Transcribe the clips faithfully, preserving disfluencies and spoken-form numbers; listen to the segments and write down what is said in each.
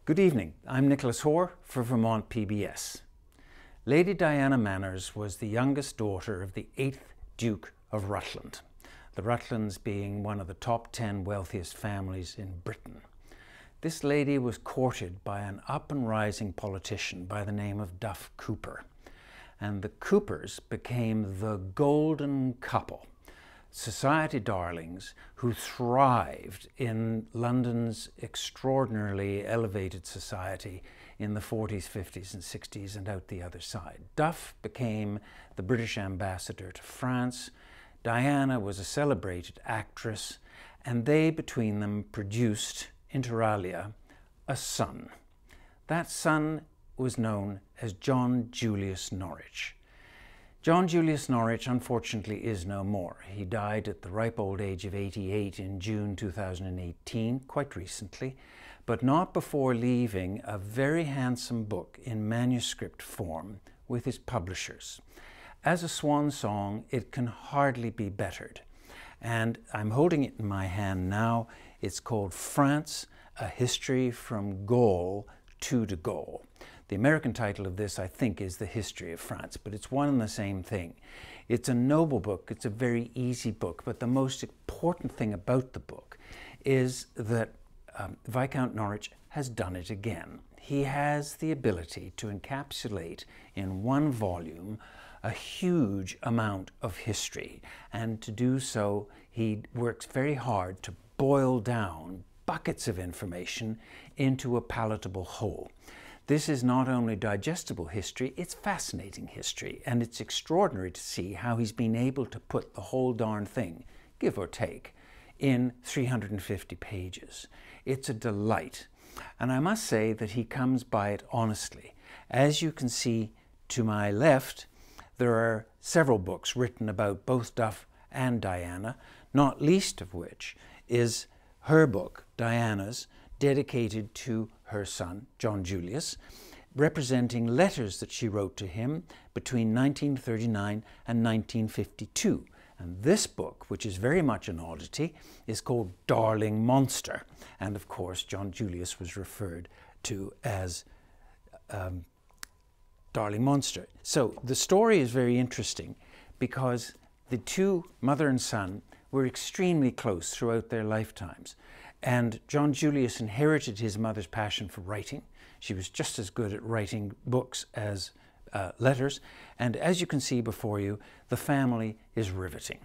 Good evening, I'm Nicholas Hoare for Vermont P B S. Lady Diana Manners was the youngest daughter of the eighth Duke of Rutland, the Rutlands being one of the top ten wealthiest families in Britain. This lady was courted by an up-and-rising politician by the name of Duff Cooper, and the Coopers became the golden couple, society darlings who thrived in London's extraordinarily elevated society in the forties, fifties and sixties and out the other side. Duff became the British ambassador to France. Diana was a celebrated actress, and they between them produced, inter alia, a son. That son was known as John Julius Norwich. John Julius Norwich, unfortunately, is no more. He died at the ripe old age of eighty-eight in June two thousand eighteen, quite recently, but not before leaving a very handsome book in manuscript form with his publishers. As a swan song, it can hardly be bettered. And I'm holding it in my hand now. It's called France, A History from Gaul to the Gaulle. The American title of this, I think, is The History of France, but it's one and the same thing. It's a noble book, it's a very easy book, but the most important thing about the book is that um, Viscount Norwich has done it again. He has the ability to encapsulate in one volume a huge amount of history, and to do so he works very hard to boil down buckets of information into a palatable whole. This is not only digestible history, it's fascinating history, and it's extraordinary to see how he's been able to put the whole darn thing, give or take, in three hundred fifty pages. It's a delight, and I must say that he comes by it honestly. As you can see to my left, there are several books written about both Duff and Diana, not least of which is her book, Diana's, dedicated to her son, John Julius, representing letters that she wrote to him between nineteen thirty-nine and nineteen fifty-two. And this book, which is very much an oddity, is called Darling Monster. And of course, John Julius was referred to as um, Darling Monster. So the story is very interesting because the two, mother and son, were extremely close throughout their lifetimes. And John Julius inherited his mother's passion for writing. She was just as good at writing books as uh, letters. And as you can see before you, the family is riveting.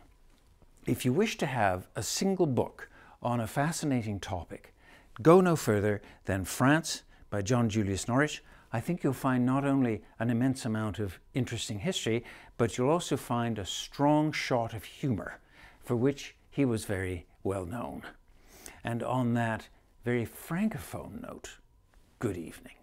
If you wish to have a single book on a fascinating topic, go no further than France by John Julius Norwich. I think you'll find not only an immense amount of interesting history, but you'll also find a strong shot of humour, for which he was very well known. And on that very francophone note, good evening.